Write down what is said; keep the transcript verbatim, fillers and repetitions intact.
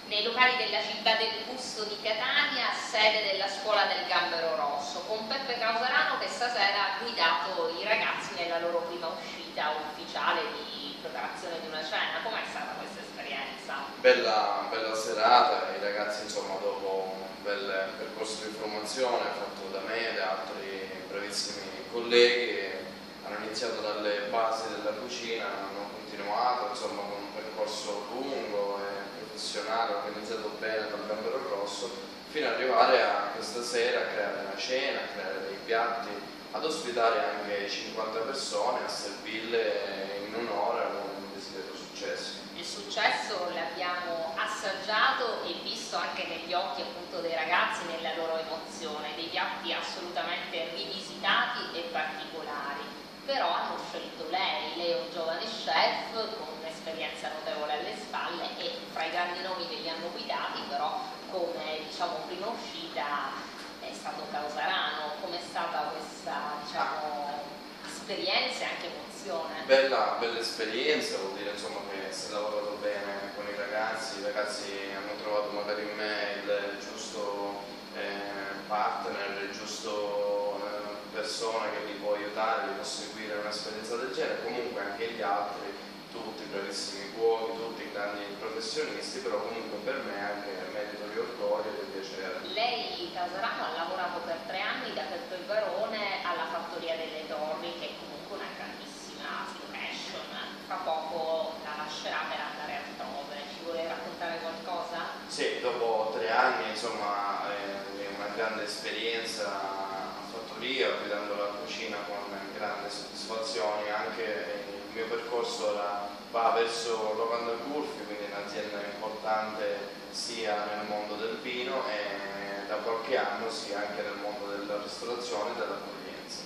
nei locali della città del Busto di Catania, sede della scuola del Gambero Rosso, con Peppe Causarano che stasera ha guidato i ragazzi nella loro prima uscita ufficiale di preparazione di una cena. Com'è stata questa esperienza? Bella, bella serata, i ragazzi insomma dopo un bel percorso di formazione fatto da me e da altri bravissimi colleghi hanno iniziato dalle basi della cucina, hanno continuato insomma con un percorso lungo e professionale, organizzato bene dal Gambero Rosso, fino ad arrivare a questa sera a creare una cena, a creare dei piatti, ad ospitare anche cinquanta persone, a servirle in un'ora con un desiderato successo. Il successo l'abbiamo assaggiato e visto anche negli occhi appunto dei ragazzi, nella loro emozione, dei piatti assolutamente rivisitati e particolari. Però hanno scelto lei, lei è un giovane chef con un'esperienza notevole alle spalle e fra i grandi nomi che li hanno guidati, però come diciamo prima uscita è stato Causarano. Com'è stata questa diciamo esperienza e anche emozione? Bella, bella esperienza, vuol dire insomma che si è lavorato bene con i ragazzi, i ragazzi hanno trovato magari in me il giusto eh, partner, il giusto eh, persona che li può aiutare, li può seguire in un'esperienza del genere, comunque anche gli altri, tutti bravissimi cuochi, tutti grandi professionisti, però comunque per me anche merito di orgoglio e di piacere. Lei, Causarano, ha lavorato per tre anni da Petto il Barone alla Fattoria delle Torri, che è comunque una grandissima location. Fra poco la lascerà per andare altrove. Ci vuole raccontare qualcosa? Sì, dopo tre anni insomma è una grande esperienza a fattoria, guidando la cucina con grande soddisfazione. Anche il mio percorso ora va verso Locanda Curfi, quindi un'azienda importante sia nel mondo del vino e da qualche anno sia anche nel mondo della ristorazione e dell'accoglienza.